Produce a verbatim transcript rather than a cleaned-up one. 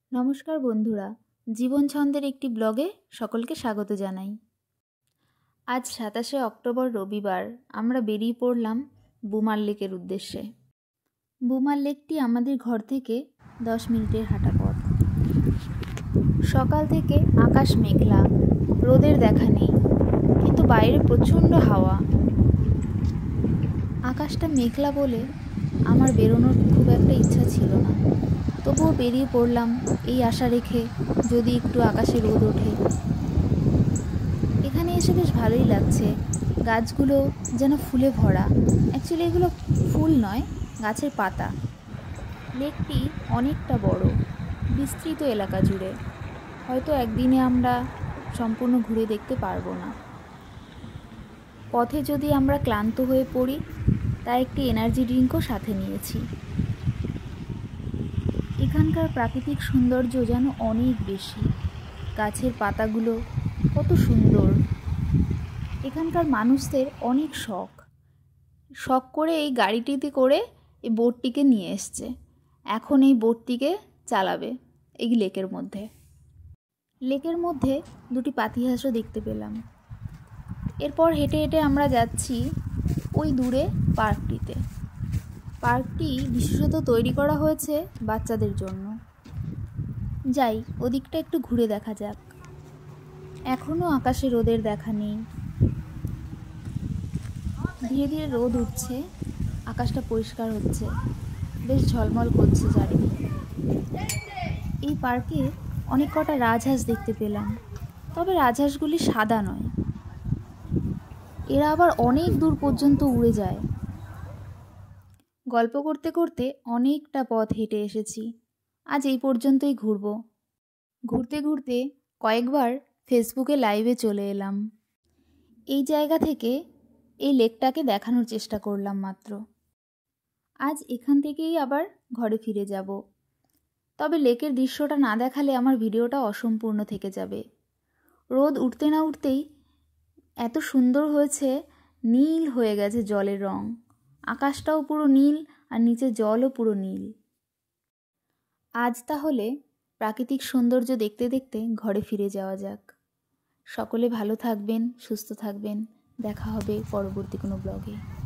নমস্কার বন্ধুরা, জীবন ছন্দের একটি ব্লগে সকলকে স্বাগত জানাই। আজ সাতাশে অক্টোবর রবিবার আমরা বেরিয়ে পড়লাম বুমার লেকের উদ্দেশ্যে। বুমার লেকটি আমাদের ঘর থেকে দশ মিনিটের হাঁটা পথ। সকাল থেকে আকাশ মেঘলা, রোদের দেখা নেই, কিন্তু বাইরে প্রচণ্ড হাওয়া। আকাশটা মেঘলা বলে আমার বেরোনোর খুব একটা ইচ্ছা ছিল না, তবুও বেরিয়ে পড়লাম এই আশা রেখে যদি একটু আকাশে রোদ ওঠে। এখানে এসে বেশ ভালোই লাগছে, গাছগুলো যেন ফুলে ভরা। অ্যাকচুয়ালি এগুলো ফুল নয়, গাছের পাতা। লেকটি অনেকটা বড়, বিস্তৃত এলাকা জুড়ে। হয়তো একদিনে আমরা সম্পূর্ণ ঘুরে দেখতে পারবো না। পথে যদি আমরা ক্লান্ত হয়ে পড়ি, তাই একটি এনার্জি ড্রিঙ্কও সাথে নিয়েছি। এখানকার প্রাকৃতিক সৌন্দর্য যেন অনেক বেশি। গাছের পাতাগুলো কত সুন্দর। এখানকার মানুষদের অনেক শখ শখ করে এই গাড়িটিতে করে এই বোটটিকে নিয়ে এসছে। এখন এই বোটটিকে চালাবে এই লেকের মধ্যে। লেকের মধ্যে দুটি পাতিহাঁসও দেখতে পেলাম। এরপর হেঁটে হেঁটে আমরা যাচ্ছি ওই দূরে পার্কটিতে। পার্কটি বিশেষত তৈরি করা হয়েছে বাচ্চাদের জন্য। যাই, ওদিকটা একটু ঘুরে দেখা যাক। এখনও আকাশে রোদের দেখা নেই। ধীরে ধীরে রোদ উঠছে, আকাশটা পরিষ্কার হচ্ছে, বেশ ঝলমল করছে চারিদিকে। এই পার্কে অনেক কটা রাজহাঁস দেখতে পেলাম, তবে রাজহাঁসগুলি সাদা নয়। এরা আবার অনেক দূর পর্যন্ত উড়ে যায়। গল্প করতে করতে অনেকটা পথ হেঁটে এসেছি। আজ এই পর্যন্তই ঘুরব। ঘুরতে ঘুরতে কয়েকবার ফেসবুকে লাইভে চলে এলাম। এই জায়গা থেকে এই লেকটাকে দেখানোর চেষ্টা করলাম মাত্র। আজ এখান থেকেই আবার ঘরে ফিরে যাব। তবে লেকের দৃশ্যটা না দেখালে আমার ভিডিওটা অসম্পূর্ণ থেকে যাবে। রোদ উঠতে না উঠতেই এত সুন্দর হয়েছে, নীল হয়ে গেছে জলের রং। আকাশটাও পুরো নীল আর নিচে জলও পুরো নীল। আজ তাহলে প্রাকৃতিক সৌন্দর্য দেখতে দেখতে ঘরে ফিরে যাওয়া যাক। সকলে ভালো থাকবেন, সুস্থ থাকবেন। দেখা হবে পরবর্তী কোনো ব্লগে।